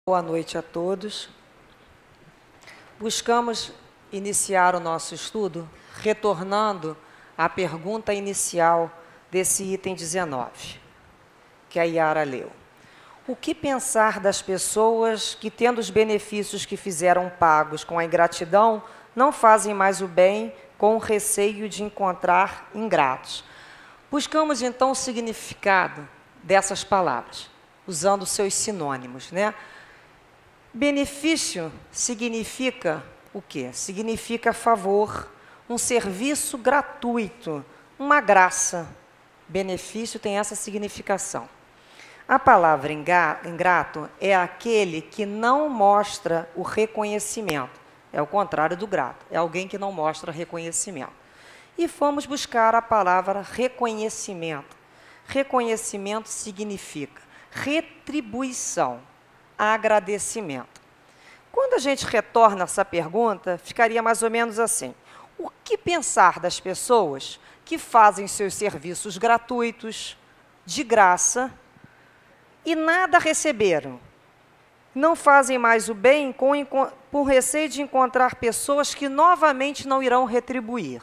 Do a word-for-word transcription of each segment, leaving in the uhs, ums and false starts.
Boa noite a todos. Buscamos iniciar o nosso estudo retornando à pergunta inicial desse item dezenove, que a Yara leu. O que pensar das pessoas que, tendo os benefícios que fizeram pagos com a ingratidão, não fazem mais o bem com o receio de encontrar ingratos? Buscamos, então, o significado dessas palavras, usando seus sinônimos, né? Benefício significa o quê? Significa favor, um serviço gratuito, uma graça. Benefício tem essa significação. A palavra ingrato é aquele que não mostra o reconhecimento. É o contrário do grato, é alguém que não mostra reconhecimento. E fomos buscar a palavra reconhecimento. Reconhecimento significa retribuição, agradecimento. Quando a gente retorna essa pergunta, ficaria mais ou menos assim: o que pensar das pessoas que fazem seus serviços gratuitos, de graça, e nada receberam? Não fazem mais o bem com, por receio de encontrar pessoas que novamente não irão retribuir.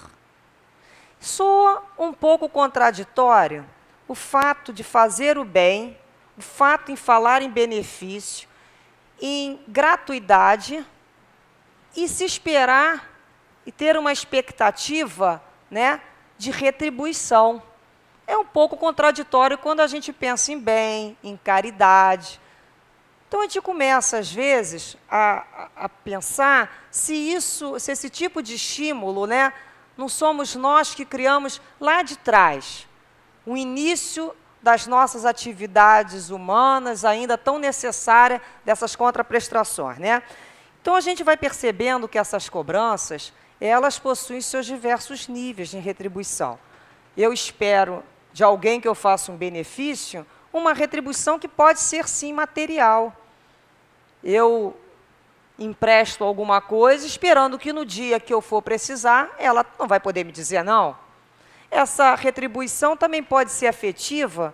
Soa um pouco contraditório o fato de fazer o bem, o fato em falar em benefício, em gratuidade, e se esperar e ter uma expectativa, né, de retribuição. É um pouco contraditório quando a gente pensa em bem, em caridade. Então a gente começa, às vezes, a, a, a pensar se isso, se esse tipo de estímulo, né, não somos nós que criamos lá de trás, o início das nossas atividades humanas, ainda tão necessária dessas contraprestações, né? Então, a gente vai percebendo que essas cobranças, elas possuem seus diversos níveis de retribuição. Eu espero de alguém que eu faça um benefício, uma retribuição que pode ser, sim, material. Eu empresto alguma coisa, esperando que no dia que eu for precisar, ela não vai poder me dizer não. Essa retribuição também pode ser afetiva.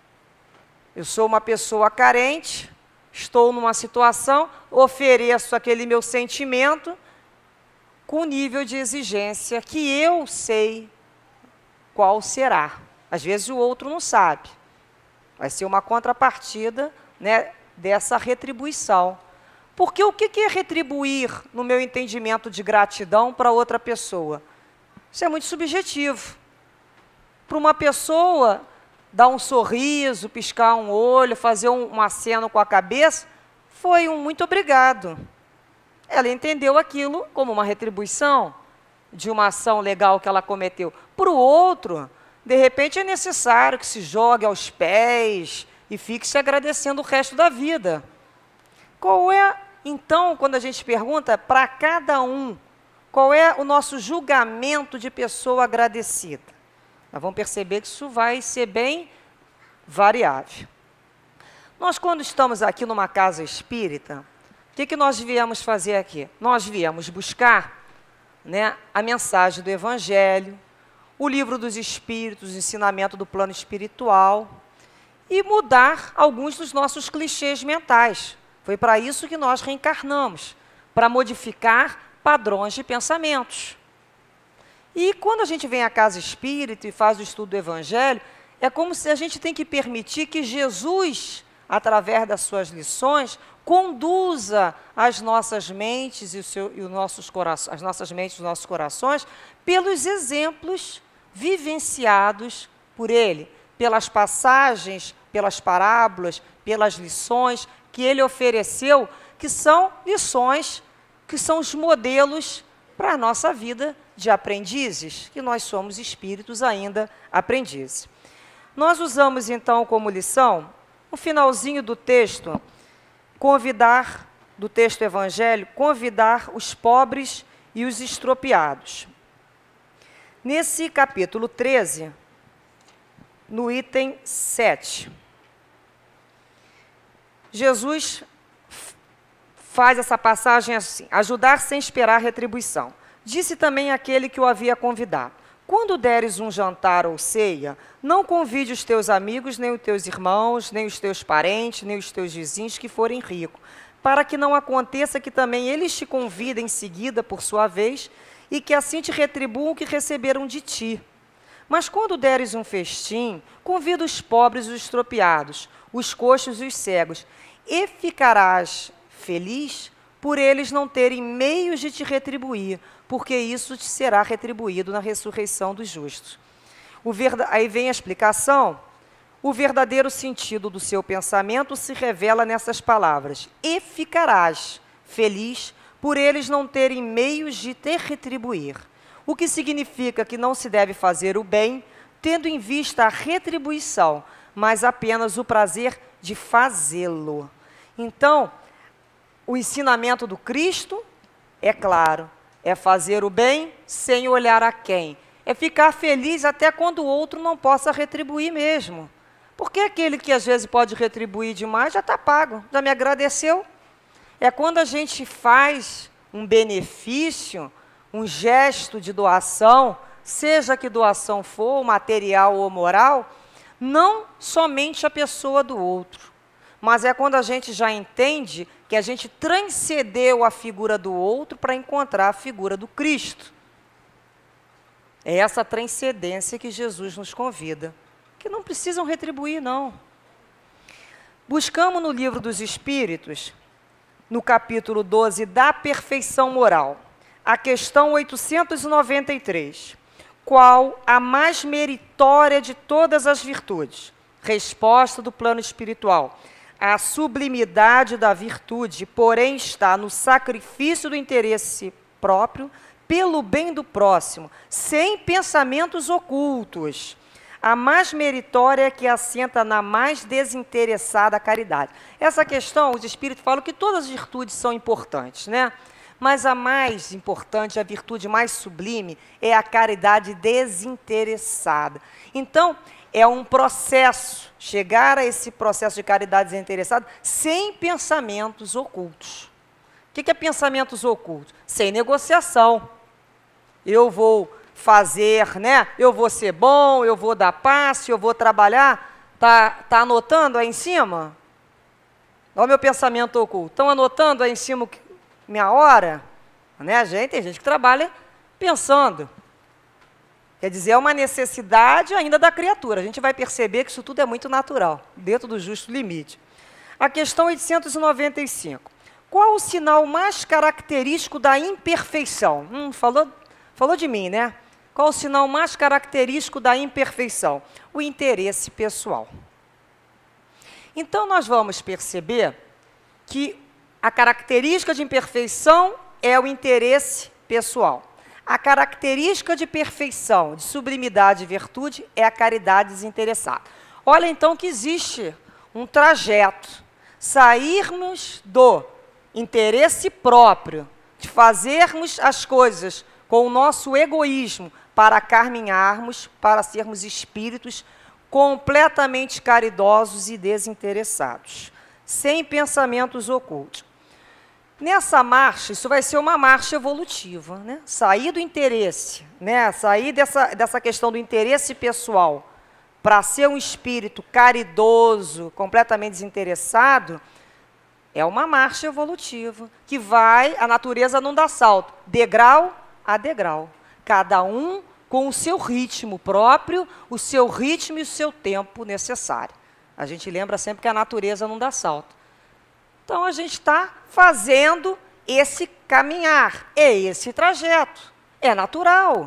Eu sou uma pessoa carente, estou numa situação, ofereço aquele meu sentimento com nível de exigência que eu sei qual será. Às vezes o outro não sabe. Vai ser uma contrapartida, né, dessa retribuição. Porque o que é retribuir, no meu entendimento de gratidão, para outra pessoa? Isso é muito subjetivo. Para uma pessoa, dar um sorriso, piscar um olho, fazer um, um aceno com a cabeça, foi um muito obrigado. Ela entendeu aquilo como uma retribuição de uma ação legal que ela cometeu. Para o outro, de repente, é necessário que se jogue aos pés e fique se agradecendo o resto da vida. Qual é, então, quando a gente pergunta para cada um, qual é o nosso julgamento de pessoa agradecida? Nós vamos perceber que isso vai ser bem variável. Nós, quando estamos aqui numa casa espírita, o que, que nós viemos fazer aqui? Nós viemos buscar, né, a mensagem do Evangelho, o livro dos Espíritos, o ensinamento do plano espiritual, e mudar alguns dos nossos clichês mentais. Foi para isso que nós reencarnamos, para modificar padrões de pensamentos. E quando a gente vem à casa espírita e faz o estudo do Evangelho, é como se a gente tem que permitir que Jesus, através das suas lições, conduza as nossas mentes e, o seu, e os nossos corações, as nossas mentes e os nossos corações pelos exemplos vivenciados por ele, pelas passagens, pelas parábolas, pelas lições que ele ofereceu, que são lições, que são os modelos para a nossa vida de aprendizes, que nós somos espíritos ainda aprendizes. Nós usamos, então, como lição, o finalzinho do texto, convidar, do texto evangélico, convidar os pobres e os estropiados. Nesse capítulo treze, no item sete, Jesus faz essa passagem assim: ajudar sem esperar retribuição. Disse também aquele que o havia convidado: quando deres um jantar ou ceia, não convide os teus amigos, nem os teus irmãos, nem os teus parentes, nem os teus vizinhos que forem ricos, para que não aconteça que também eles te convidem em seguida, por sua vez, e que assim te retribuam o que receberam de ti. Mas quando deres um festim, convida os pobres e os estropiados, os coxos e os cegos, e ficarás feliz por eles não terem meios de te retribuir, porque isso te será retribuído na ressurreição dos justos. O verda... Aí vem a explicação. O verdadeiro sentido do seu pensamento se revela nessas palavras. E ficarás feliz por eles não terem meios de te retribuir. O que significa que não se deve fazer o bem, tendo em vista a retribuição, mas apenas o prazer de fazê-lo. Então, o ensinamento do Cristo, é claro, é fazer o bem sem olhar a quem. É ficar feliz até quando o outro não possa retribuir mesmo. Porque aquele que às vezes pode retribuir demais já está pago, já me agradeceu. É quando a gente faz um benefício, um gesto de doação, seja que doação for, material ou moral, não somente a pessoa do outro, mas é quando a gente já entende que a gente transcendeu a figura do outro para encontrar a figura do Cristo. É essa transcendência que Jesus nos convida, que não precisam retribuir, não. Buscamos no Livro dos Espíritos, no capítulo doze, da perfeição moral, a questão oitocentos e noventa e três. Qual a mais meritória de todas as virtudes? Resposta do plano espiritual. A sublimidade da virtude, porém, está no sacrifício do interesse próprio pelo bem do próximo, sem pensamentos ocultos. A mais meritória é que assenta na mais desinteressada caridade. Essa questão, os espíritos falam que todas as virtudes são importantes, né? Mas a mais importante, a virtude mais sublime, é a caridade desinteressada. Então, é um processo, chegar a esse processo de caridade desinteressada sem pensamentos ocultos. O que é pensamentos ocultos? Sem negociação. Eu vou fazer, né? Eu vou ser bom, eu vou dar passe, eu vou trabalhar. Tá, tá anotando aí em cima? Olha o meu pensamento oculto. Estão anotando aí em cima minha hora? Né, gente? Tem gente que trabalha pensando. Quer dizer, é uma necessidade ainda da criatura. A gente vai perceber que isso tudo é muito natural, dentro do justo limite. A questão oitocentos e noventa e cinco. Qual o sinal mais característico da imperfeição? Hum, falou, falou de mim, né? Qual o sinal mais característico da imperfeição? O interesse pessoal. Então, nós vamos perceber que a característica de imperfeição é o interesse pessoal. A característica de perfeição, de sublimidade e virtude é a caridade desinteressada. Olha, então, que existe um trajeto. Sairmos do interesse próprio, de fazermos as coisas com o nosso egoísmo, para caminharmos, para sermos espíritos completamente caridosos e desinteressados, sem pensamentos ocultos. Nessa marcha, isso vai ser uma marcha evolutiva, né? Sair do interesse, né? Sair dessa, dessa questão do interesse pessoal para ser um espírito caridoso, completamente desinteressado, é uma marcha evolutiva, que vai, a natureza não dá salto, degrau a degrau. Cada um com o seu ritmo próprio, o seu ritmo e o seu tempo necessário. A gente lembra sempre que a natureza não dá salto. Então, a gente está fazendo esse caminhar, é esse trajeto, é natural.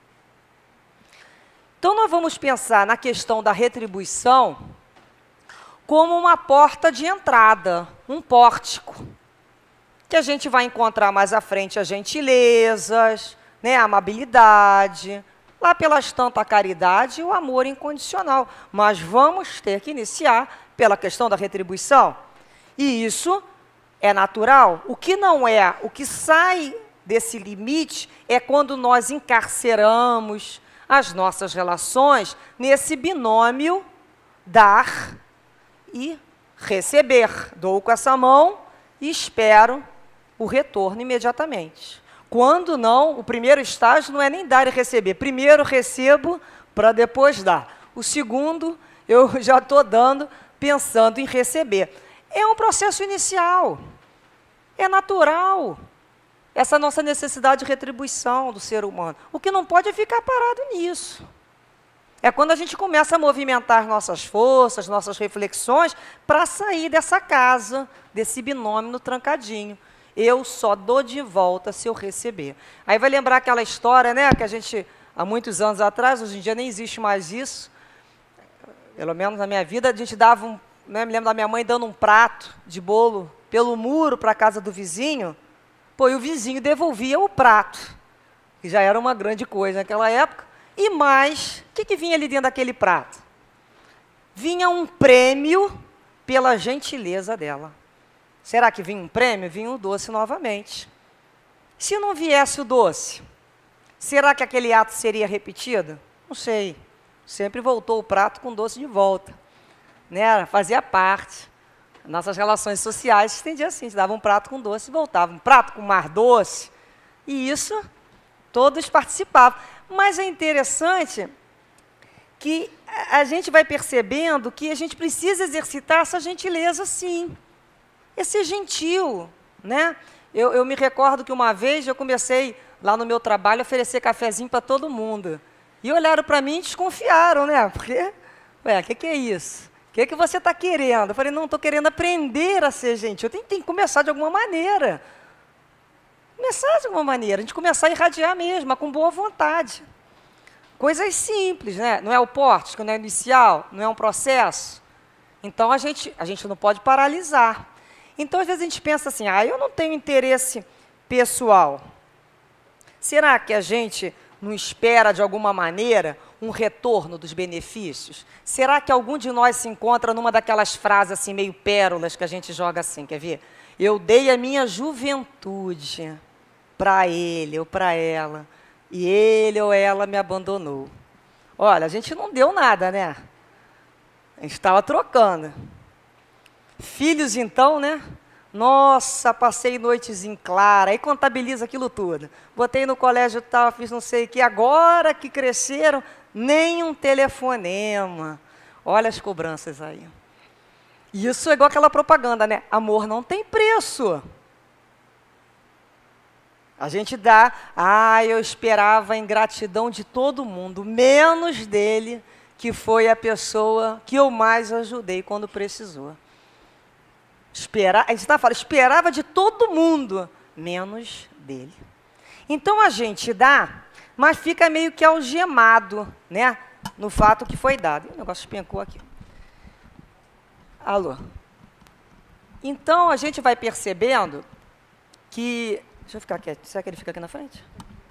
Então, nós vamos pensar na questão da retribuição como uma porta de entrada, um pórtico, que a gente vai encontrar mais à frente as gentilezas, né, a amabilidade, lá pelas tantas a caridade e o amor incondicional. Mas vamos ter que iniciar pela questão da retribuição. E isso é natural. O que não é, o que sai desse limite é quando nós encarceramos as nossas relações nesse binômio dar e receber. Dou com essa mão e espero o retorno imediatamente. Quando não, o primeiro estágio não é nem dar e receber. Primeiro recebo para depois dar. O segundo, eu já estou dando pensando em receber. É um processo inicial. É natural essa nossa necessidade de retribuição do ser humano. O que não pode é ficar parado nisso. É quando a gente começa a movimentar nossas forças, nossas reflexões, para sair dessa casa, desse binômio trancadinho. Eu só dou de volta se eu receber. Aí vai lembrar aquela história, né, que a gente, há muitos anos atrás, hoje em dia nem existe mais isso, pelo menos na minha vida, a gente dava um, né, me lembro da minha mãe dando um prato de bolo pelo muro para a casa do vizinho, pô, e o vizinho devolvia o prato, que já era uma grande coisa naquela época. E mais, o que, que vinha ali dentro daquele prato? Vinha um prêmio pela gentileza dela. Será que vinha um prêmio? Vinha um doce novamente. Se não viesse o doce, será que aquele ato seria repetido? Não sei. Sempre voltou o prato com o doce de volta. Né? Fazia parte. Nossas relações sociais se estendiam assim, a gente dava um prato com doce e voltava. Um prato com mar doce. E isso, todos participavam. Mas é interessante que a gente vai percebendo que a gente precisa exercitar essa gentileza, sim. É ser gentil, né? Eu, eu me recordo que uma vez eu comecei, lá no meu trabalho, a oferecer cafezinho para todo mundo. E olharam para mim e desconfiaram, né? Porque, ué, o que, que é isso? O que, que você está querendo? Eu falei, não, estou querendo aprender a ser gentil. Tem, tem que começar de alguma maneira. Começar de alguma maneira, a gente começar a irradiar mesmo, com boa vontade. Coisas simples, né? Não é o pórtico, não é inicial, não é um processo. Então, a gente, a gente não pode paralisar. Então, às vezes, a gente pensa assim, ah, eu não tenho interesse pessoal. Será que a gente não espera, de alguma maneira, um retorno dos benefícios? Será que algum de nós se encontra numa daquelas frases assim, meio pérolas, que a gente joga assim, quer ver? Eu dei a minha juventude para ele ou para ela, e ele ou ela me abandonou. Olha, a gente não deu nada, né? A gente estava trocando. Filhos, então, né? Nossa, passei noites em clara, aí contabiliza aquilo tudo. Botei no colégio tal, fiz não sei o que, agora que cresceram, nem um telefonema. Olha as cobranças aí. Isso é igual aquela propaganda, né? Amor não tem preço. A gente dá, ah, eu esperava a ingratidão de todo mundo, menos dele, que foi a pessoa que eu mais ajudei quando precisou. Esperar, a gente está falando, esperava de todo mundo, menos dele. Então a gente dá, mas fica meio que algemado, né, no fato que foi dado. O negócio espencou aqui. Alô? Então a gente vai percebendo que... Deixa eu ficar quieto. Será que ele fica aqui na frente?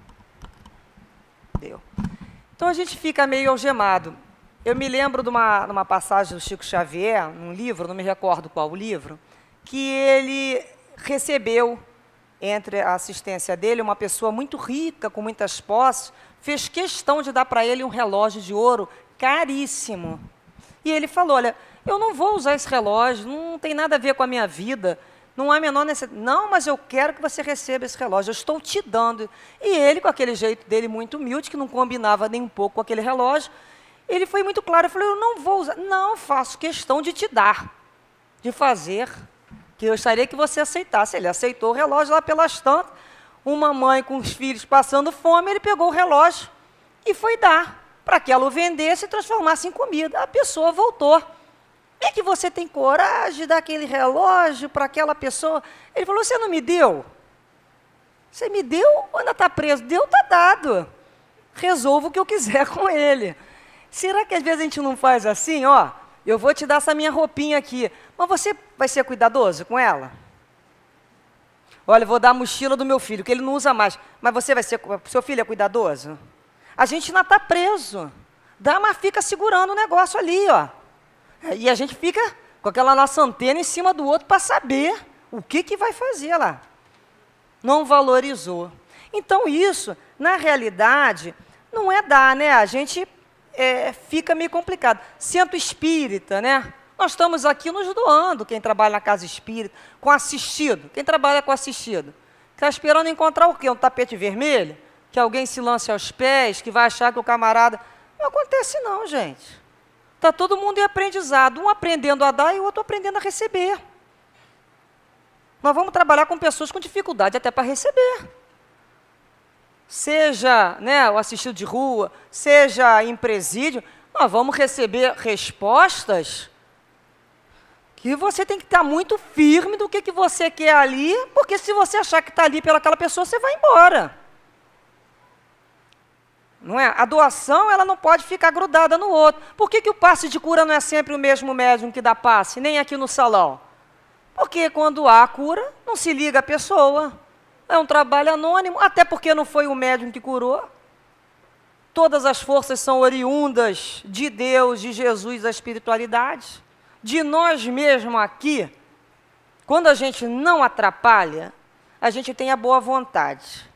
Deu. Então a gente fica meio algemado. Eu me lembro de uma, de uma passagem do Chico Xavier, num livro, não me recordo qual o livro, que ele recebeu, entre a assistência dele, uma pessoa muito rica, com muitas posses, fez questão de dar para ele um relógio de ouro caríssimo. E ele falou, olha, eu não vou usar esse relógio, não tem nada a ver com a minha vida, não há a menor necessidade. Não, mas eu quero que você receba esse relógio, eu estou te dando. E ele, com aquele jeito dele muito humilde, que não combinava nem um pouco com aquele relógio, ele foi muito claro, ele falou, eu não vou usar, não, faço questão de te dar, de fazer, que eu gostaria que você aceitasse. Ele aceitou o relógio lá pelas tantas, uma mãe com os filhos passando fome, ele pegou o relógio e foi dar, para que ela o vendesse e transformasse em comida. A pessoa voltou. É que você tem coragem de dar aquele relógio para aquela pessoa? Ele falou, você não me deu? Você me deu ou ainda está preso? Deu, está dado. Resolvo o que eu quiser com ele. Será que às vezes a gente não faz assim? Ó, eu vou te dar essa minha roupinha aqui, mas você vai ser cuidadoso com ela? Olha, eu vou dar a mochila do meu filho, que ele não usa mais, mas você vai ser, seu filho é cuidadoso? A gente ainda está preso. Dá, mas fica segurando o negócio ali, ó. E a gente fica com aquela nossa antena em cima do outro para saber o que, que vai fazer lá. Não valorizou. Então, isso, na realidade, não é dar, né? A gente é, fica meio complicado. Centro espírita, né? Nós estamos aqui nos doando, quem trabalha na casa espírita, com assistido. Quem trabalha com assistido? Está esperando encontrar o quê? Um tapete vermelho? Que alguém se lance aos pés, que vai achar que o camarada... Não acontece não, gente. Está todo mundo em aprendizado, um aprendendo a dar e o outro aprendendo a receber. Nós vamos trabalhar com pessoas com dificuldade até para receber. Seja, né, o assistido de rua, seja em presídio, nós vamos receber respostas que você tem que estar muito firme do que, que você quer ali, porque se você achar que está ali pelaquela pessoa, você vai embora. Não é? A doação, ela não pode ficar grudada no outro. Por que, que o passe de cura não é sempre o mesmo médium que dá passe, nem aqui no salão? Porque quando há cura, não se liga a pessoa. É um trabalho anônimo, até porque não foi o médium que curou. Todas as forças são oriundas de Deus, de Jesus, da espiritualidade. De nós mesmos aqui, quando a gente não atrapalha, a gente tem a boa vontade.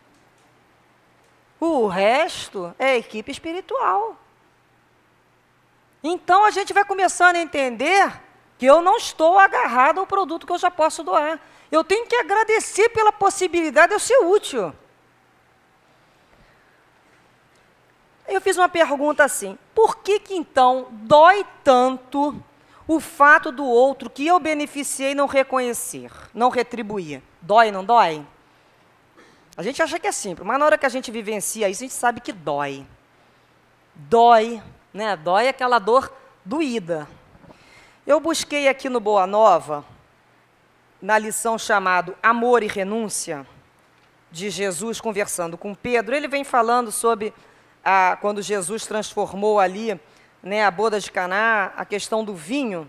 O resto é equipe espiritual. Então, a gente vai começando a entender que eu não estou agarrado ao produto que eu já posso doar. Eu tenho que agradecer pela possibilidade de eu ser útil. Eu fiz uma pergunta assim, por que que então dói tanto o fato do outro que eu beneficiei não reconhecer, não retribuir? Dói, não dói? A gente acha que é simples, mas na hora que a gente vivencia isso, a gente sabe que dói. Dói, né? Dói aquela dor doída. Eu busquei aqui no Boa Nova, na lição chamada Amor e Renúncia, de Jesus conversando com Pedro, ele vem falando sobre a, quando Jesus transformou ali, né, a boda de Caná, a questão do vinho.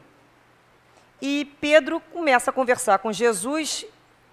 E Pedro começa a conversar com Jesus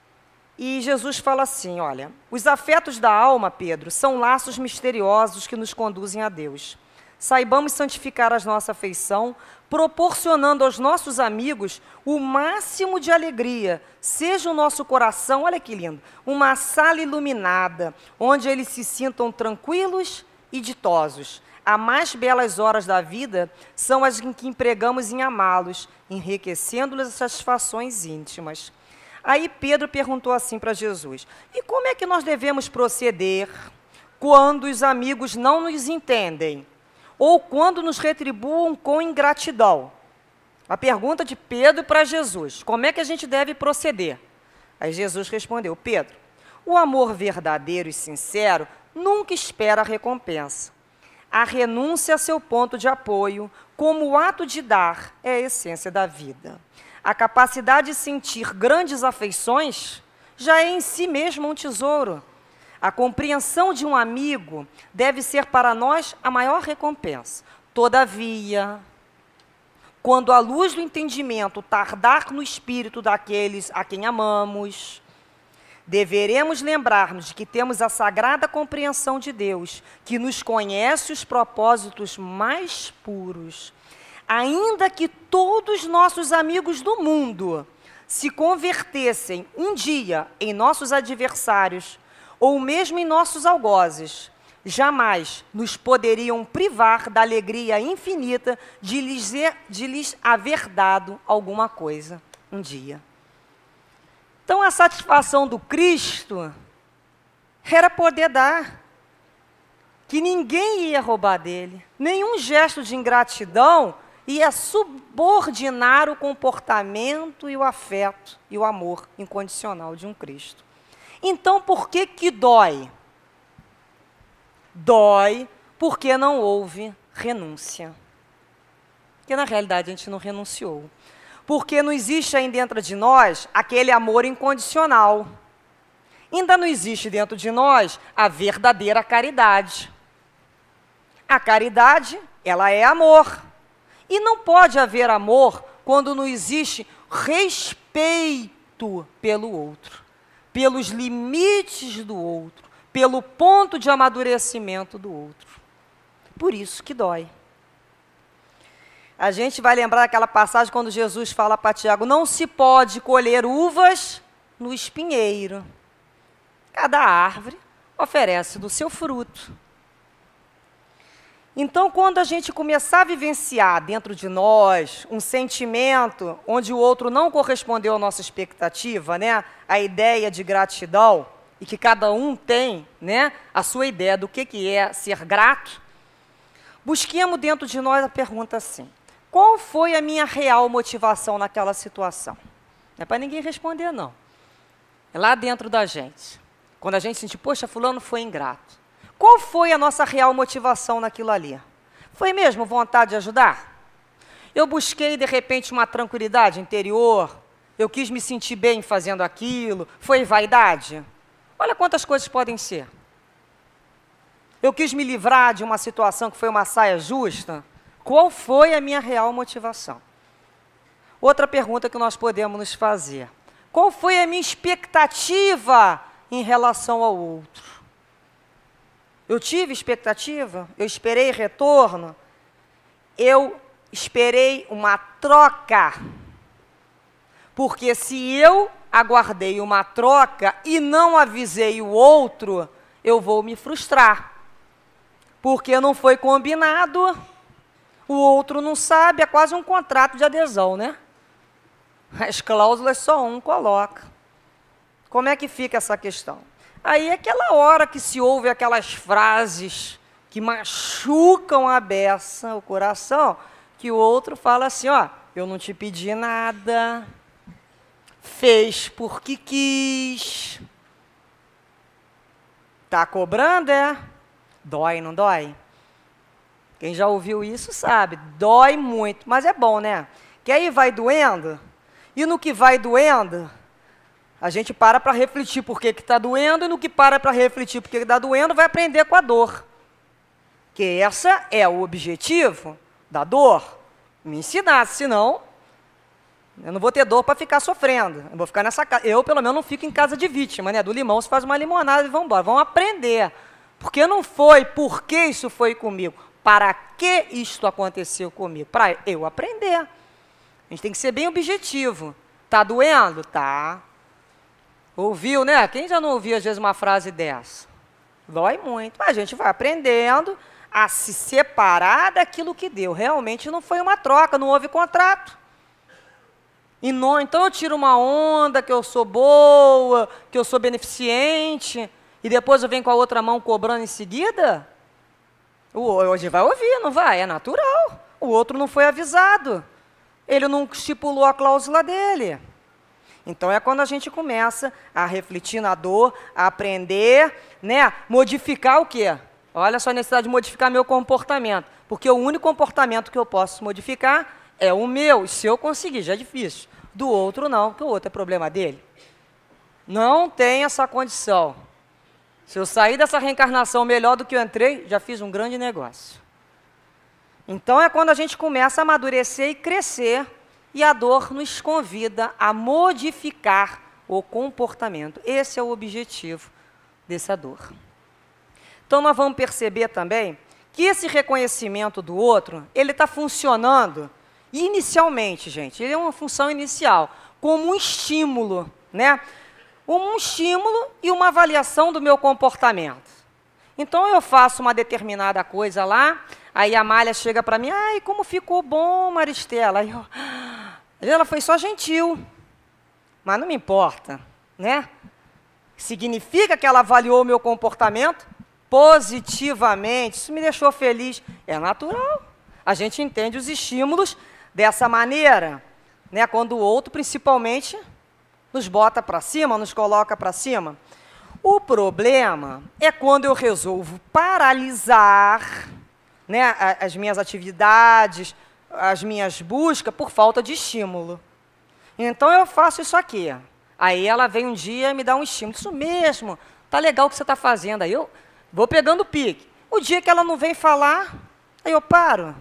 e Jesus fala assim, olha, os afetos da alma, Pedro, são laços misteriosos que nos conduzem a Deus. Saibamos santificar a nossa afeição, proporcionando aos nossos amigos o máximo de alegria. Seja o nosso coração, olha que lindo, uma sala iluminada, onde eles se sintam tranquilos e ditosos. As mais belas horas da vida são as em que empregamos em amá-los, enriquecendo-lhes as satisfações íntimas. Aí Pedro perguntou assim para Jesus, e como é que nós devemos proceder quando os amigos não nos entendem? Ou quando nos retribuam com ingratidão? A pergunta de Pedro para Jesus, como é que a gente deve proceder? Aí Jesus respondeu, Pedro, o amor verdadeiro e sincero nunca espera a recompensa. A renúncia é seu ponto de apoio, como o ato de dar é a essência da vida. A capacidade de sentir grandes afeições já é em si mesmo um tesouro. A compreensão de um amigo deve ser para nós a maior recompensa. Todavia, quando a luz do entendimento tardar no espírito daqueles a quem amamos, deveremos lembrar-nos de que temos a sagrada compreensão de Deus, que nos conhece os propósitos mais puros. Ainda que todos nossos amigos do mundo se convertessem um dia em nossos adversários, ou mesmo em nossos algozes, jamais nos poderiam privar da alegria infinita de lhes, de lhes haver dado alguma coisa um dia. Então, a satisfação do Cristo era poder dar, que ninguém ia roubar dele. Nenhum gesto de ingratidão ia subordinar o comportamento e o afeto e o amor incondicional de um Cristo. Então, por que que dói? Dói porque não houve renúncia. Porque, na realidade, a gente não renunciou. Porque não existe aí dentro de nós aquele amor incondicional. Ainda não existe dentro de nós a verdadeira caridade. A caridade, ela é amor. E não pode haver amor quando não existe respeito pelo outro, pelos limites do outro, pelo ponto de amadurecimento do outro. Por isso que dói. A gente vai lembrar aquela passagem quando Jesus fala para Tiago, não se pode colher uvas no espinheiro. Cada árvore oferece do seu fruto. Então, quando a gente começar a vivenciar dentro de nós um sentimento onde o outro não correspondeu à nossa expectativa, né, a ideia de gratidão, e que cada um tem, né, a sua ideia do que, que é ser grato, busquemos dentro de nós a pergunta assim, qual foi a minha real motivação naquela situação? Não é para ninguém responder, não. É lá dentro da gente. Quando a gente sentir, poxa, fulano foi ingrato. Qual foi a nossa real motivação naquilo ali? Foi mesmo vontade de ajudar? Eu busquei, de repente, uma tranquilidade interior? Eu quis me sentir bem fazendo aquilo? Foi vaidade? Olha quantas coisas podem ser. Eu quis me livrar de uma situação que foi uma saia justa? Qual foi a minha real motivação? Outra pergunta que nós podemos nos fazer. Qual foi a minha expectativa em relação ao outro? Eu tive expectativa? Eu esperei retorno? Eu esperei uma troca? Porque se eu aguardei uma troca e não avisei o outro, eu vou me frustrar. Porque não foi combinado, o outro não sabe, é quase um contrato de adesão, né? As cláusulas só um coloca. Como é que fica essa questão? Aí é aquela hora que se ouve aquelas frases que machucam a beça, o coração, que o outro fala assim, ó, eu não te pedi nada, fez porque quis. Tá cobrando, é? Dói, não dói? Quem já ouviu isso sabe, dói muito, mas é bom, né? Que aí vai doendo, e no que vai doendo, a gente para para refletir por que está doendo, e no que para para refletir por que está doendo, vai aprender com a dor. Que essa é o objetivo da dor, me ensinar, senão eu não vou ter dor para ficar sofrendo. Eu vou ficar nessa casa. Eu, pelo menos, não fico em casa de vítima, né? Do limão se faz uma limonada e vamos embora. Vamos aprender. Porque não foi por que isso foi comigo. Para que isto aconteceu comigo? Para eu aprender. A gente tem que ser bem objetivo. Tá doendo? Tá. Ouviu, né? Quem já não ouviu, às vezes, uma frase dessa? Dói muito. Mas a gente vai aprendendo a se separar daquilo que deu. Realmente não foi uma troca, não houve contrato. E não, então eu tiro uma onda que eu sou boa, que eu sou beneficente, e depois eu venho com a outra mão cobrando em seguida? O, hoje vai ouvir, não vai? É natural. O outro não foi avisado. Ele não estipulou a cláusula dele. Então é quando a gente começa a refletir na dor, a aprender, né? Modificar o quê? Olha só a necessidade de modificar meu comportamento. Porque o único comportamento que eu posso modificar é o meu. E se eu conseguir, já é difícil. Do outro não, porque o outro é problema dele. Não tem essa condição. Se eu sair dessa reencarnação melhor do que eu entrei, já fiz um grande negócio. Então é quando a gente começa a amadurecer e crescer, e a dor nos convida a modificar o comportamento. Esse é o objetivo dessa dor. Então nós vamos perceber também que esse reconhecimento do outro, ele está funcionando inicialmente, gente, ele é uma função inicial, como um estímulo, né? Um estímulo e uma avaliação do meu comportamento. Então eu faço uma determinada coisa lá, aí a Malha chega para mim, ai, como ficou bom, Maristela. Aí eu, ela foi só gentil, mas não me importa, né? Significa que ela avaliou o meu comportamento positivamente, isso me deixou feliz. É natural. A gente entende os estímulos dessa maneira, né? Quando o outro, principalmente, nos bota para cima, nos coloca para cima. O problema é quando eu resolvo paralisar, né, as minhas atividades, as minhas buscas, por falta de estímulo. Então, eu faço isso aqui. Aí ela vem um dia e me dá um estímulo. Isso mesmo, tá legal o que você está fazendo. Aí eu vou pegando o pique. O dia que ela não vem falar, aí eu paro.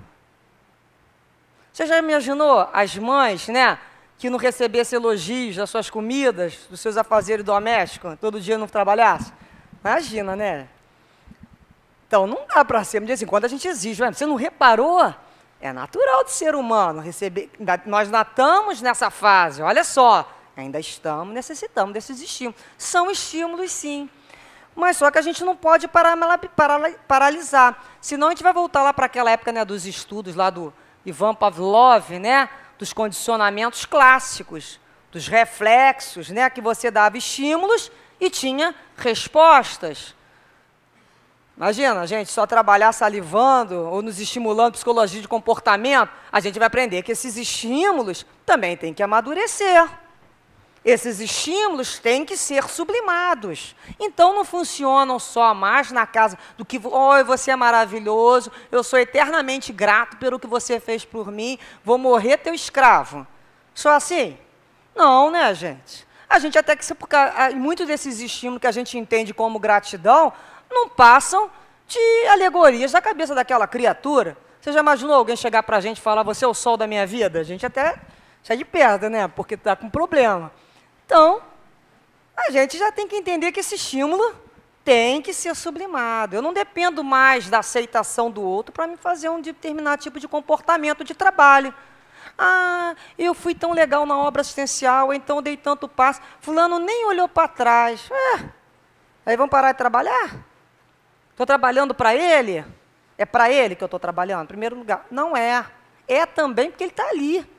Você já imaginou as mães, né, que não recebessem elogios das suas comidas, dos seus afazeres domésticos, todo dia não trabalhasse? Imagina, né? Então, não dá para ser, de vez em quando a gente exige. Você não reparou? É natural de ser humano receber. Nós ainda estamos nessa fase, olha só, ainda estamos, necessitamos desses estímulos. São estímulos, sim. Mas só que a gente não pode parar, parar, paralisar. Senão a gente vai voltar lá para aquela época, né, dos estudos lá do Ivan Pavlov, né, dos condicionamentos clássicos, dos reflexos, né, que você dava estímulos e tinha respostas. Imagina, a gente só trabalhar salivando ou nos estimulando psicologia de comportamento, a gente vai aprender que esses estímulos também têm que amadurecer. Esses estímulos têm que ser sublimados. Então, não funcionam só mais na casa do que, oh, você é maravilhoso, eu sou eternamente grato pelo que você fez por mim, vou morrer teu escravo. Só assim? Não, né, gente? A gente até que, porque muitos desses estímulos que a gente entende como gratidão, não passam de alegorias da cabeça daquela criatura. Você já imaginou alguém chegar para a gente e falar, você é o sol da minha vida? A gente até sai de perto, né? Porque está com problema. Então, a gente já tem que entender que esse estímulo tem que ser sublimado. Eu não dependo mais da aceitação do outro para me fazer um determinado tipo de comportamento de trabalho. Ah, eu fui tão legal na obra assistencial, então dei tanto passo. Fulano nem olhou para trás. É, aí vamos parar de trabalhar? Estou trabalhando para ele? É para ele que eu estou trabalhando? Em primeiro lugar, não é. É também porque ele está ali.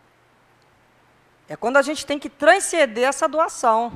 É quando a gente tem que transcender essa doação.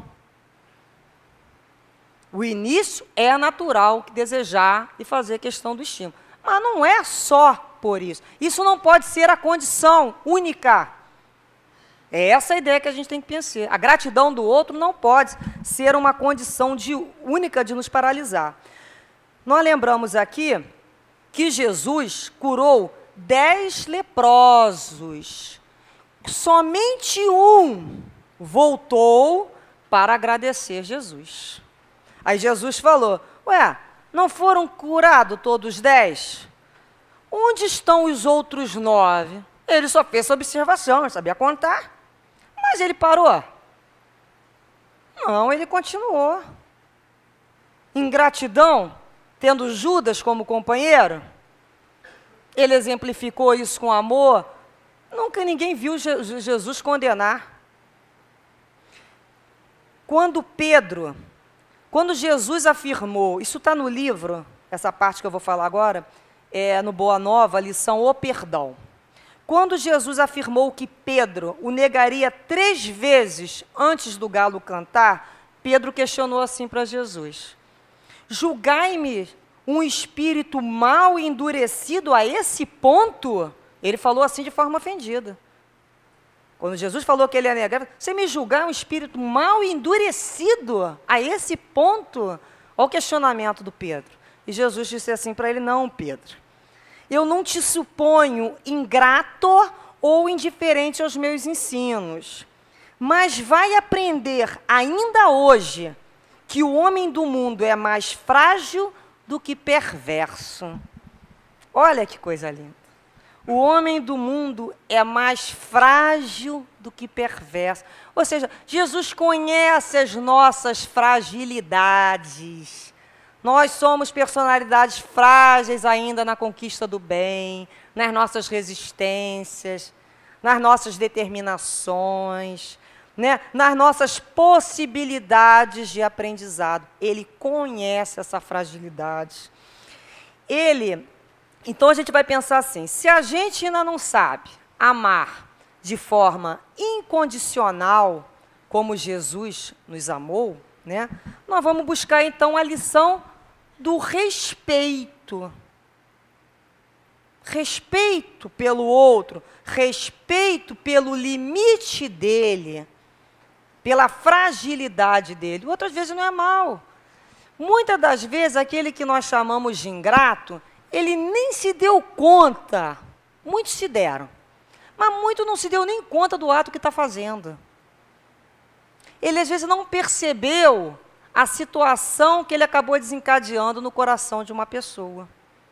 O início é natural que desejar e fazer questão do estímulo. Mas não é só por isso. Isso não pode ser a condição única. É essa a ideia que a gente tem que pensar. A gratidão do outro não pode ser uma condição de, única de nos paralisar. Nós lembramos aqui que Jesus curou dez leprosos. Somente um voltou para agradecer Jesus. Aí Jesus falou, ué, não foram curados todos dez? Onde estão os outros nove? Ele só fez essa observação, ele sabia contar. Mas ele parou? Não, ele continuou. Ingratidão, tendo Judas como companheiro, ele exemplificou isso com amor. Nunca ninguém viu Jesus condenar. Quando Pedro, quando Jesus afirmou, isso está no livro, essa parte que eu vou falar agora, é no Boa Nova, lição O Perdão. Quando Jesus afirmou que Pedro o negaria três vezes antes do galo cantar, Pedro questionou assim para Jesus, julgai-me um espírito mau e endurecido a esse ponto? Ele falou assim de forma ofendida. Quando Jesus falou que ele ia negar, você me julgar um espírito mau e endurecido a esse ponto? Olha o questionamento do Pedro. E Jesus disse assim para ele, não, Pedro, eu não te suponho ingrato ou indiferente aos meus ensinos, mas vai aprender ainda hoje que o homem do mundo é mais frágil do que perverso. Olha que coisa linda. O homem do mundo é mais frágil do que perverso. Ou seja, Jesus conhece as nossas fragilidades. Nós somos personalidades frágeis ainda na conquista do bem, nas nossas resistências, nas nossas determinações, né? Nas nossas possibilidades de aprendizado. Ele conhece essa fragilidade. Ele... Então, a gente vai pensar assim, se a gente ainda não sabe amar de forma incondicional, como Jesus nos amou, né, nós vamos buscar, então, a lição do respeito. Respeito pelo outro, respeito pelo limite dele, pela fragilidade dele. Outras vezes não é mal. Muitas das vezes, aquele que nós chamamos de ingrato, ele nem se deu conta, muitos se deram, mas muito não se deu nem conta do ato que está fazendo. Ele, às vezes, não percebeu a situação que ele acabou desencadeando no coração de uma pessoa.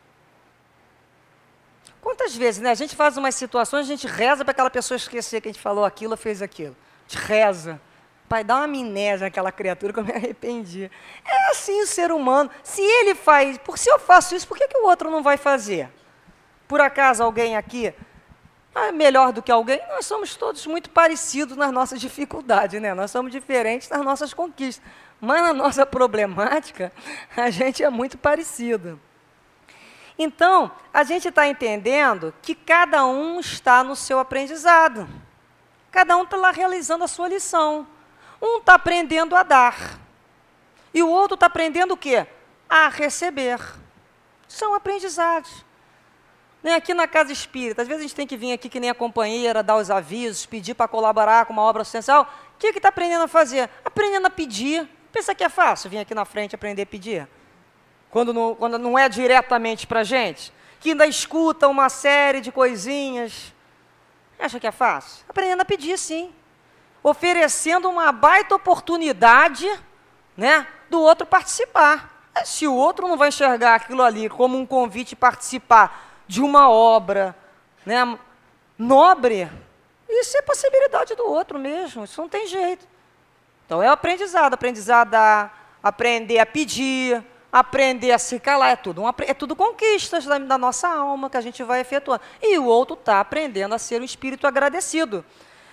Quantas vezes, né, a gente faz umas situações, a gente reza para aquela pessoa esquecer que a gente falou aquilo, fez aquilo. A gente reza. Pai, dá uma amnésia naquela criatura que eu me arrependi. É assim o ser humano. Se ele faz, por se eu faço isso, por que, que o outro não vai fazer? Por acaso alguém aqui é melhor do que alguém? Nós somos todos muito parecidos nas nossas dificuldades, né? Nós somos diferentes nas nossas conquistas. Mas na nossa problemática, a gente é muito parecido. Então, a gente está entendendo que cada um está no seu aprendizado. Cada um está lá realizando a sua lição. Um está aprendendo a dar. E o outro está aprendendo o quê? A receber. São aprendizados. Nem aqui na Casa Espírita, às vezes a gente tem que vir aqui que nem a companheira, dar os avisos, pedir para colaborar com uma obra assistencial. O que está aprendendo a fazer? Aprendendo a pedir. Pensa que é fácil vir aqui na frente aprender a pedir? Quando não, quando não é diretamente para a gente? Que ainda escuta uma série de coisinhas. Acha que é fácil? Aprendendo a pedir, sim. Oferecendo uma baita oportunidade, né, do outro participar. Se o outro não vai enxergar aquilo ali como um convite a participar de uma obra, né, nobre, isso é possibilidade do outro mesmo, isso não tem jeito. Então é o aprendizado, aprendizado a aprender a pedir, aprender a se calar, é tudo, um, é tudo conquistas da, da nossa alma que a gente vai efetuando. E o outro está aprendendo a ser um espírito agradecido.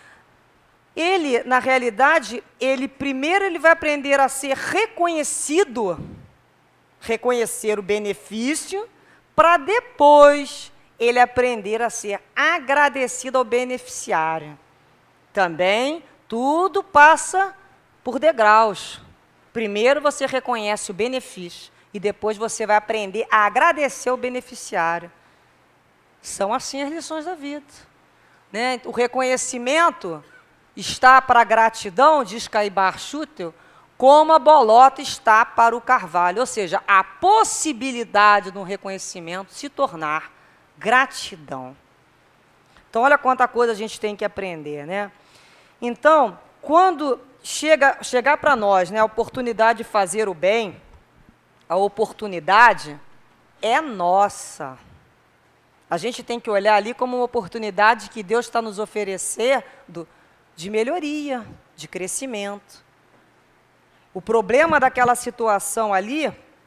Ele, na realidade, ele primeiro ele vai aprender a ser reconhecido, reconhecer o benefício, para depois ele aprender a ser agradecido ao beneficiário. Também tudo passa por degraus. Primeiro você reconhece o benefício e depois você vai aprender a agradecer ao beneficiário. São assim as lições da vida, né? O reconhecimento está para a gratidão, diz Caibar Schutel, como a bolota está para o carvalho, ou seja, a possibilidade do reconhecimento se tornar gratidão. Então, olha quanta coisa a gente tem que aprender, né? Então, quando chega, chegar para nós, né, a oportunidade de fazer o bem, a oportunidade é nossa. A gente tem que olhar ali como uma oportunidade que Deus está nos oferecendo de melhoria, de crescimento. O problema daquela situação ali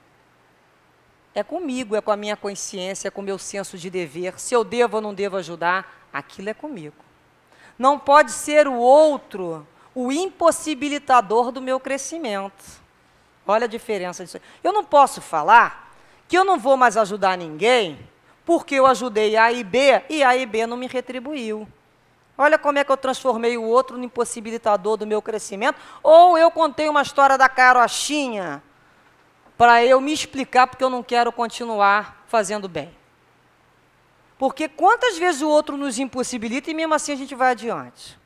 é comigo, é com a minha consciência, é com o meu senso de dever. Se eu devo ou não devo ajudar, aquilo é comigo. Não pode ser o outro o impossibilitador do meu crescimento. Olha a diferença disso. Eu não posso falar que eu não vou mais ajudar ninguém porque eu ajudei A e B e A e B não me retribuiu. Olha como é que eu transformei o outro no impossibilitador do meu crescimento. Ou eu contei uma história da carochinha para eu me explicar porque eu não quero continuar fazendo bem. Porque quantas vezes o outro nos impossibilita e mesmo assim a gente vai adiante.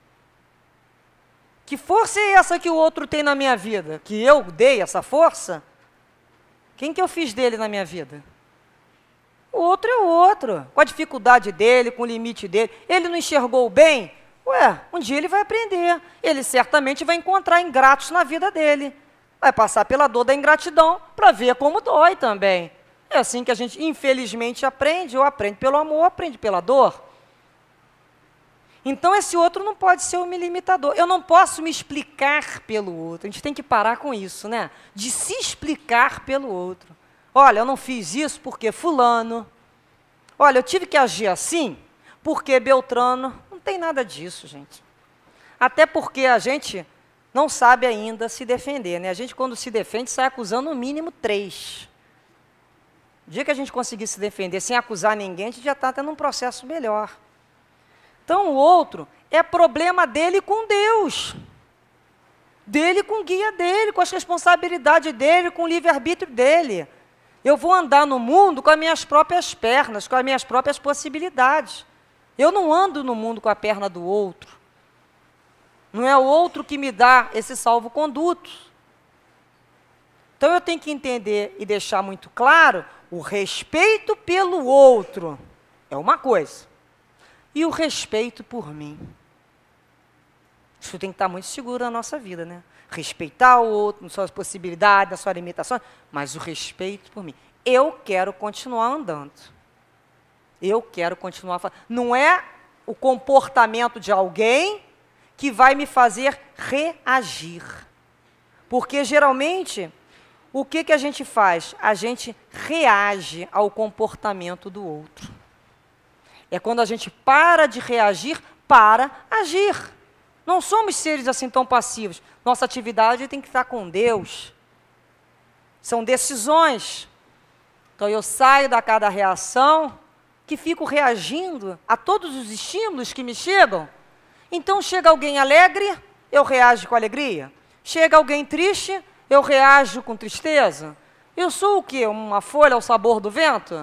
Que força é essa que o outro tem na minha vida? Que eu dei essa força? Quem que eu fiz dele na minha vida? O outro é o outro, com a dificuldade dele, com o limite dele. Ele não enxergou o bem? Ué, um dia ele vai aprender. Ele certamente vai encontrar ingratos na vida dele. Vai passar pela dor da ingratidão para ver como dói também. É assim que a gente, infelizmente, aprende, ou aprende pelo amor, ou aprende pela dor. Então, esse outro não pode ser um limitador. Eu não posso me explicar pelo outro. A gente tem que parar com isso, né? De se explicar pelo outro. Olha, eu não fiz isso porque fulano. Olha, eu tive que agir assim porque Beltrano. Não tem nada disso, gente. Até porque a gente não sabe ainda se defender, né? A gente, quando se defende, sai acusando no mínimo três. O dia que a gente conseguir se defender sem acusar ninguém, a gente já está tendo um processo melhor. Então, o outro é problema dele com Deus. Dele com o guia dele, com as responsabilidades dele, com o livre-arbítrio dele. Eu vou andar no mundo com as minhas próprias pernas, com as minhas próprias possibilidades. Eu não ando no mundo com a perna do outro. Não é o outro que me dá esse salvo-conduto. Então, eu tenho que entender e deixar muito claro, o respeito pelo outro é uma coisa. E o respeito por mim. Isso tem que estar muito seguro na nossa vida, né? Respeitar o outro, nas suas possibilidades, nas suas limitações, mas o respeito por mim. Eu quero continuar andando. Eu quero continuar fazendo. Não é o comportamento de alguém que vai me fazer reagir. Porque, geralmente, o que, que a gente faz? A gente reage ao comportamento do outro. É quando a gente para de reagir para agir. Não somos seres assim tão passivos. Nossa atividade tem que estar com Deus. São decisões. Então, eu saio da cada reação que fico reagindo a todos os estímulos que me chegam. Então, chega alguém alegre, eu reajo com alegria. Chega alguém triste, eu reajo com tristeza. Eu sou o quê? Uma folha ao sabor do vento?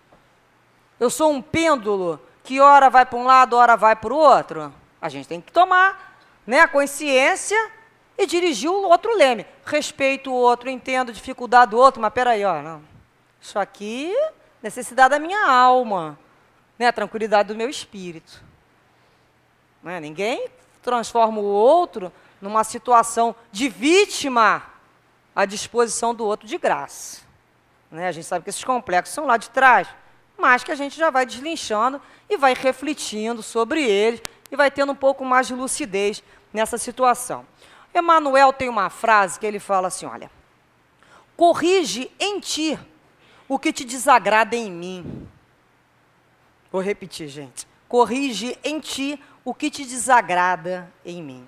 Eu sou um pêndulo que ora vai para um lado, ora vai para o outro? A gente tem que tomar né, a consciência e dirigiu o outro leme. Respeito o outro, entendo a dificuldade do outro, mas peraí, ó, não. Isso aqui, necessidade da minha alma, né, a tranquilidade do meu espírito. Não é? Ninguém transforma o outro numa situação de vítima à disposição do outro de graça. Né? A gente sabe que esses complexos são lá de trás, mas que a gente já vai deslinchando e vai refletindo sobre eles e vai tendo um pouco mais de lucidez nessa situação. Emmanuel tem uma frase que ele fala assim, olha, corrige em ti o que te desagrada em mim. Vou repetir, gente. Corrige em ti o que te desagrada em mim.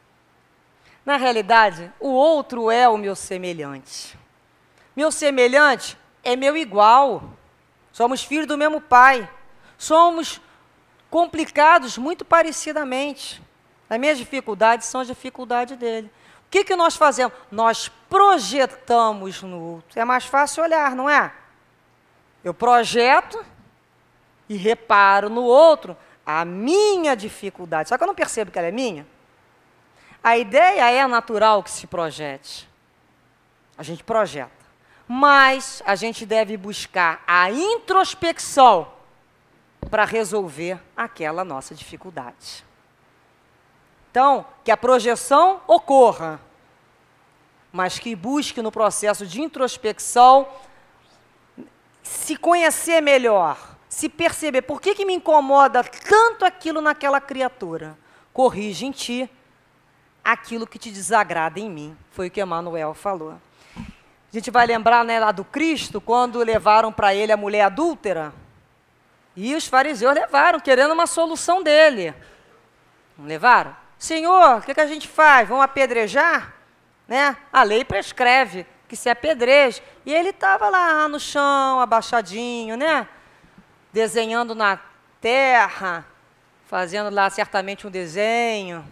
Na realidade, o outro é o meu semelhante. Meu semelhante é meu igual. Somos filhos do mesmo pai. Somos complicados muito parecidamente. As minhas dificuldades são as dificuldades dele. O que, que nós fazemos? Nós projetamos no outro. É mais fácil olhar, não é? Eu projeto e reparo no outro a minha dificuldade. Só que eu não percebo que ela é minha. A ideia é natural que se projete. A gente projeta. Mas a gente deve buscar a introspecção para resolver aquela nossa dificuldade. Então, que a projeção ocorra, mas que busque no processo de introspecção se conhecer melhor, se perceber por que, que me incomoda tanto aquilo naquela criatura. Corrige em ti aquilo que te desagrada em mim. Foi o que Emmanuel falou. A gente vai lembrar, né, lá do Cristo, quando levaram para ele a mulher adúltera, e os fariseus levaram, querendo uma solução dele. Não levaram? Senhor, o que, que a gente faz? Vamos apedrejar? Né? A lei prescreve que se apedreje. E ele estava lá no chão, abaixadinho, né? Desenhando na terra, fazendo lá certamente um desenho.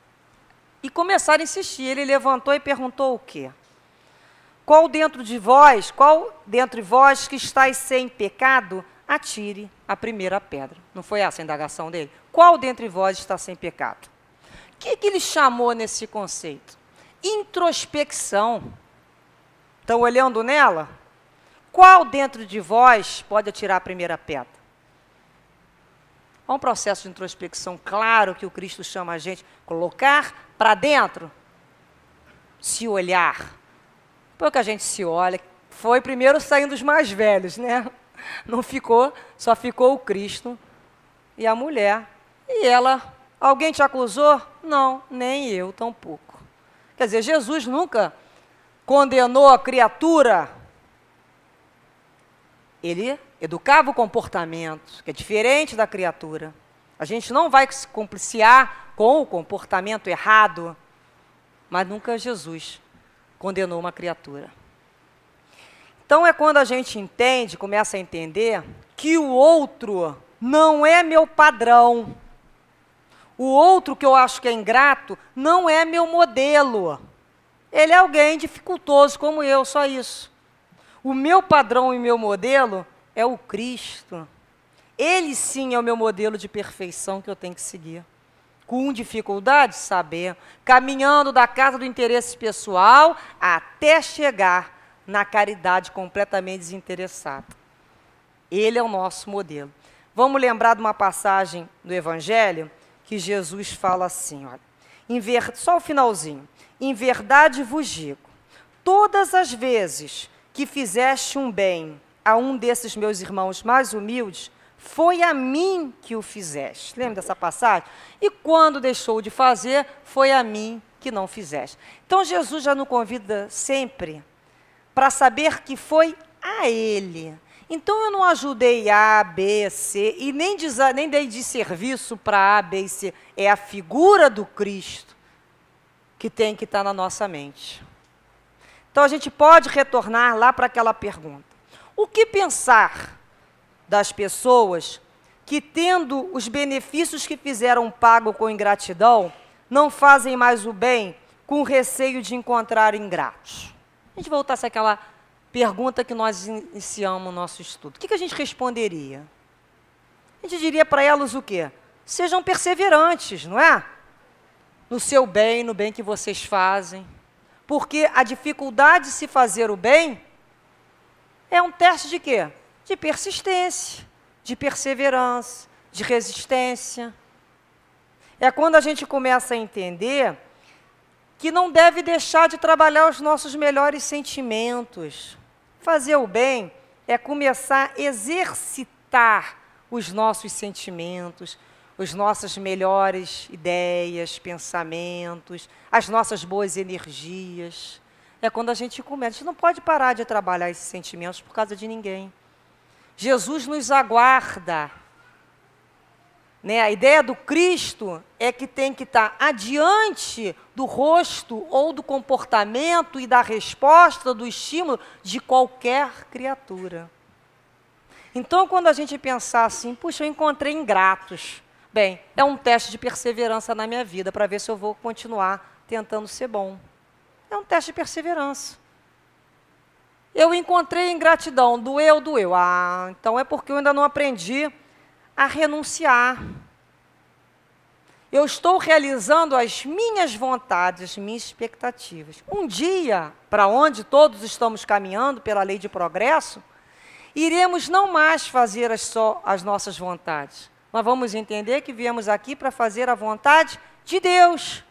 E começaram a insistir. Ele levantou e perguntou o quê? Qual dentro de vós, qual dentre vós que estáis sem pecado, atire a primeira pedra. Não foi essa a indagação dele? Qual dentre vós está sem pecado? O que, que ele chamou nesse conceito? Introspecção. Estão olhando nela? Qual dentro de vós pode atirar a primeira pedra? Há um processo de introspecção claro que o Cristo chama a gente, colocar para dentro, se olhar. Porque a gente se olha, foi primeiro saindo os mais velhos, né? Não ficou, só ficou o Cristo e a mulher. E ela, alguém te acusou? Não, nem eu tampouco. Quer dizer, Jesus nunca condenou a criatura. Ele educava o comportamento, que é diferente da criatura. A gente não vai se compliciar com o comportamento errado, mas nunca Jesus condenou uma criatura. Então é quando a gente entende, começa a entender, que o outro não é meu padrão. O outro que eu acho que é ingrato não é meu modelo. Ele é alguém dificultoso como eu, só isso. O meu padrão e meu modelo é o Cristo. Ele sim é o meu modelo de perfeição que eu tenho que seguir. Com dificuldade, saber, caminhando da casa do interesse pessoal até chegar na caridade completamente desinteressada. Ele é o nosso modelo. Vamos lembrar de uma passagem do Evangelho que Jesus fala assim, olha, em ver, só o finalzinho. Em verdade vos digo, todas as vezes que fizeste um bem a um desses meus irmãos mais humildes, foi a mim que o fizeste. Lembra dessa passagem? E quando deixou de fazer, foi a mim que não fizeste. Então Jesus já nos convida sempre para saber que foi a ele. Então eu não ajudei A, B, C, e nem, de, nem dei de serviço para A, B e C. É a figura do Cristo que tem que estar na nossa mente. Então a gente pode retornar lá para aquela pergunta. O que pensar das pessoas que, tendo os benefícios que fizeram pago com ingratidão, não fazem mais o bem com receio de encontrar ingratos? A gente voltasse àquela pergunta que nós iniciamos o nosso estudo. O que, que a gente responderia? A gente diria para elas o quê? Sejam perseverantes, não é? no seu bem, no bem que vocês fazem. Porque a dificuldade de se fazer o bem é um teste de quê? De persistência, de perseverança, de resistência. É quando a gente começa a entender que não deve deixar de trabalhar os nossos melhores sentimentos. Fazer o bem é começar a exercitar os nossos sentimentos, as nossas melhores ideias, pensamentos, as nossas boas energias. É quando a gente começa. A gente não pode parar de trabalhar esses sentimentos por causa de ninguém. Jesus nos aguarda. Né? A ideia do Cristo é que tem que estar adiante do rosto ou do comportamento e da resposta, do estímulo de qualquer criatura. Então, quando a gente pensar assim, puxa, eu encontrei ingratos. Bem, é um teste de perseverança na minha vida para ver se eu vou continuar tentando ser bom. É um teste de perseverança. Eu encontrei ingratidão, doeu, doeu. Ah, então é porque eu ainda não aprendi a renunciar. Eu estou realizando as minhas vontades, as minhas expectativas. Um dia, para onde todos estamos caminhando pela lei de progresso, iremos não mais fazer as, só as nossas vontades. Nós vamos entender que viemos aqui para fazer a vontade de Deus.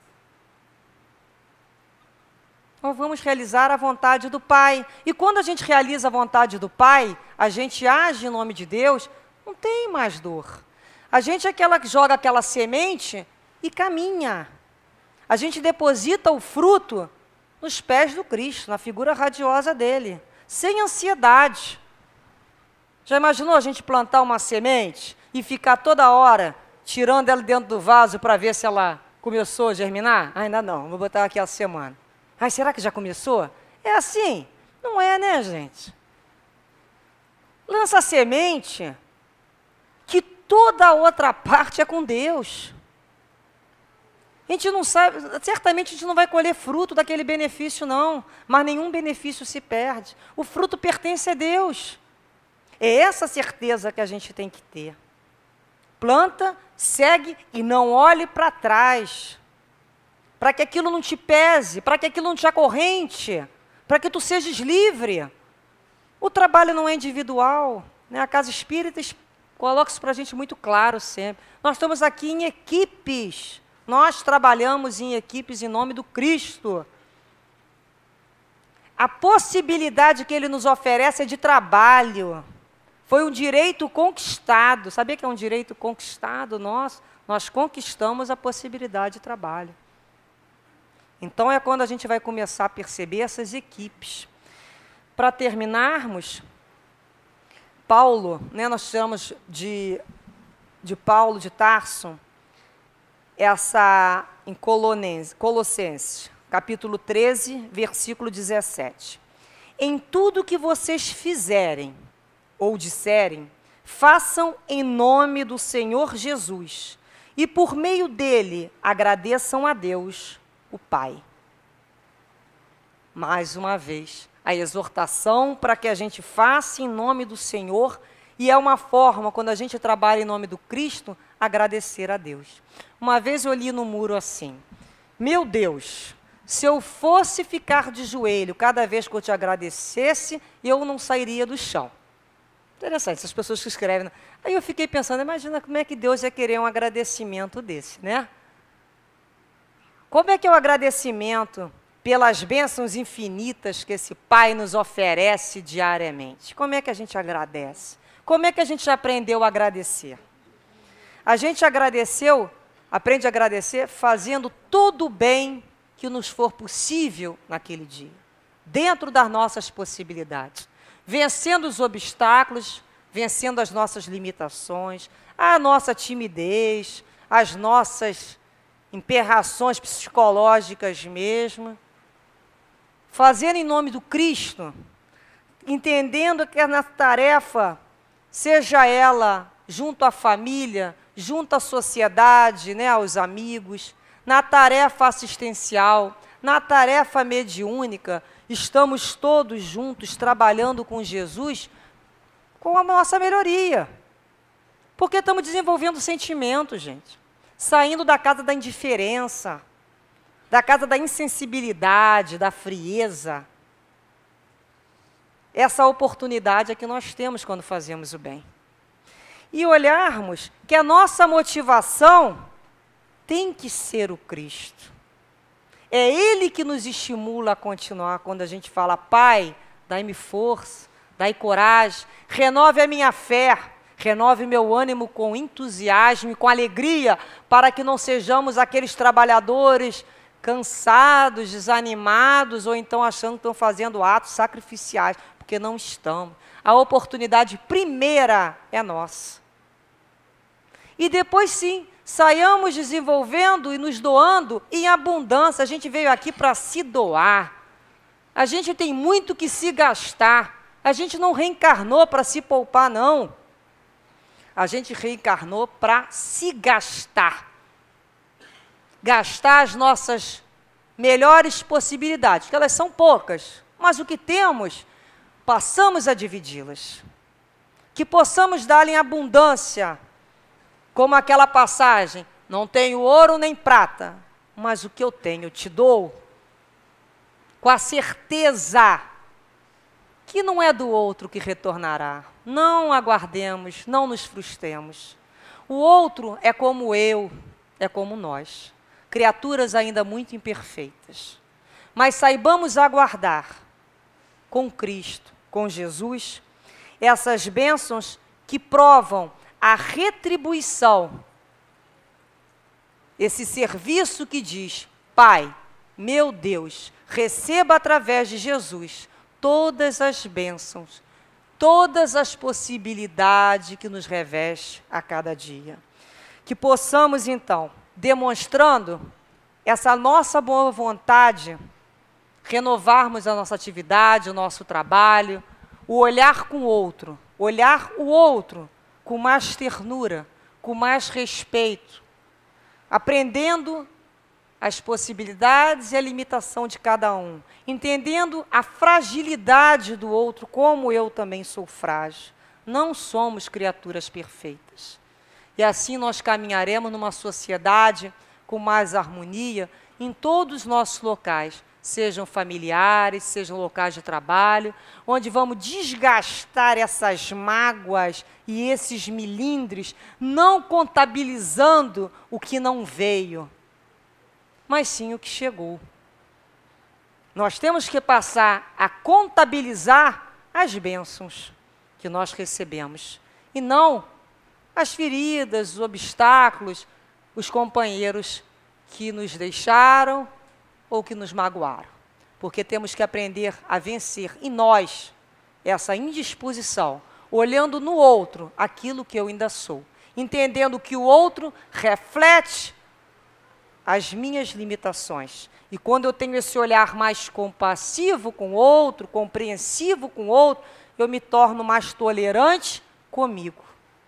Nós vamos realizar a vontade do Pai. E quando a gente realiza a vontade do Pai, a gente age em nome de Deus, não tem mais dor. A gente é aquela que joga aquela semente e caminha. A gente deposita o fruto nos pés do Cristo, na figura radiosa dele, sem ansiedade. Já imaginou a gente plantar uma semente e ficar toda hora tirando ela dentro do vaso para ver se ela começou a germinar? Ah, ainda não, vou botar aqui a semana. Ai, será que já começou? É assim? Não é, né, gente? Lança a semente, que toda a outra parte é com Deus. A gente não sabe, certamente a gente não vai colher fruto daquele benefício, não, mas nenhum benefício se perde. O fruto pertence a Deus. É essa certeza que a gente tem que ter. Planta, segue e não olhe para trás. Para que aquilo não te pese, para que aquilo não te acorrente, para que tu sejas livre. O trabalho não é individual, né? A Casa Espírita coloca isso para a gente muito claro sempre. Nós estamos aqui em equipes, nós trabalhamos em equipes em nome do Cristo. A possibilidade que Ele nos oferece é de trabalho. Foi um direito conquistado. Sabia que é um direito conquistado nosso? Nós conquistamos a possibilidade de trabalho. Então é quando a gente vai começar a perceber essas equipes. Para terminarmos, Paulo, né, nós chamamos de, de Paulo de Tarso, essa em Colossenses, capítulo treze, versículo dezessete. Em tudo que vocês fizerem ou disserem, façam em nome do Senhor Jesus, e por meio dele agradeçam a Deus, o Pai. Mais uma vez, a exortação para que a gente faça em nome do Senhor, e é uma forma, quando a gente trabalha em nome do Cristo, agradecer a Deus. Uma vez eu li no muro assim, meu Deus, se eu fosse ficar de joelho cada vez que eu te agradecesse, eu não sairia do chão. Interessante, essas pessoas que escrevem. Aí eu fiquei pensando, imagina como é que Deus ia querer um agradecimento desse, né? Como é que é o agradecimento pelas bênçãos infinitas que esse Pai nos oferece diariamente? Como é que a gente agradece? Como é que a gente aprendeu a agradecer? A gente agradeceu, aprende a agradecer fazendo todo o bem que nos for possível naquele dia, dentro das nossas possibilidades, vencendo os obstáculos, vencendo as nossas limitações, a nossa timidez, as nossas emperrações psicológicas mesmo, fazendo em nome do Cristo, entendendo que na tarefa, seja ela junto à família, junto à sociedade, né, aos amigos, na tarefa assistencial, na tarefa mediúnica, estamos todos juntos trabalhando com Jesus com a nossa melhoria. Porque estamos desenvolvendo sentimentos, gente. saindo da casa da indiferença, da casa da insensibilidade, da frieza. Essa oportunidade é que nós temos quando fazemos o bem. E olharmos que a nossa motivação tem que ser o Cristo. É Ele que nos estimula a continuar quando a gente fala, Pai, dai-me força, dai coragem, renove a minha fé, renove meu ânimo com entusiasmo e com alegria, para que não sejamos aqueles trabalhadores cansados, desanimados, ou então achando que estão fazendo atos sacrificiais, porque não estamos. A oportunidade primeira é nossa. E depois sim, saiamos desenvolvendo e nos doando em abundância. A gente veio aqui para se doar. A gente tem muito que se gastar. A gente não reencarnou para se poupar, não. A gente reencarnou para se gastar. Gastar as nossas melhores possibilidades, que elas são poucas, mas o que temos, passamos a dividi-las. Que possamos dar em abundância, como aquela passagem, não tenho ouro nem prata, mas o que eu tenho eu te dou, com a certeza que não é do outro que retornará. Não aguardemos, não nos frustremos. O outro é como eu, é como nós, criaturas ainda muito imperfeitas. Mas saibamos aguardar com Cristo, com Jesus, essas bênçãos que provam a retribuição, esse serviço que diz, Pai, meu Deus, receba através de Jesus todas as bênçãos, todas as possibilidades que nos reveste a cada dia. Que possamos, então, demonstrando essa nossa boa vontade, renovarmos a nossa atividade, o nosso trabalho, o olhar com o outro, olhar o outro com mais ternura, com mais respeito, aprendendo as possibilidades e a limitação de cada um, entendendo a fragilidade do outro, como eu também sou frágil. Não somos criaturas perfeitas. E assim nós caminharemos numa sociedade com mais harmonia em todos os nossos locais, sejam familiares, sejam locais de trabalho, onde vamos desgastar essas mágoas e esses milindres, não contabilizando o que não veio, mas sim o que chegou. Nós temos que passar a contabilizar as bênçãos que nós recebemos, e não as feridas, os obstáculos, os companheiros que nos deixaram ou que nos magoaram. Porque temos que aprender a vencer em nós essa indisposição, olhando no outro aquilo que eu ainda sou, entendendo que o outro reflete as minhas limitações. E quando eu tenho esse olhar mais compassivo com o outro, compreensivo com o outro, eu me torno mais tolerante comigo.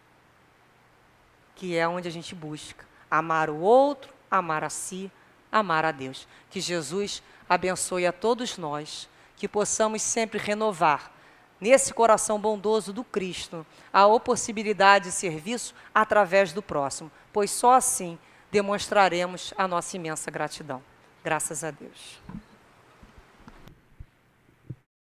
Que é onde a gente busca amar o outro, amar a si, amar a Deus. Que Jesus abençoe a todos nós, que possamos sempre renovar, nesse coração bondoso do Cristo, a possibilidade de serviço através do próximo, pois só assim demonstraremos a nossa imensa gratidão. Graças a Deus.